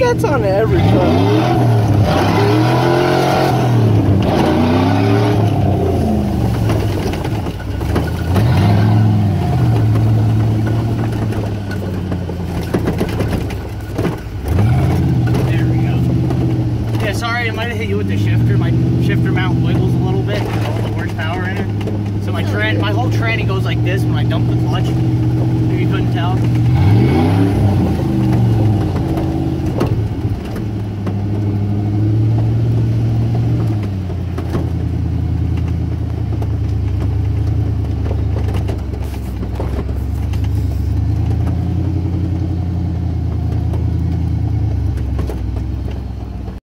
That's on every truck. Sorry, it might have hit you with the shifter. My shifter mount wiggles a little bit with all the horsepower in it. So my whole tranny goes like this when I dump the clutch. If you couldn't tell.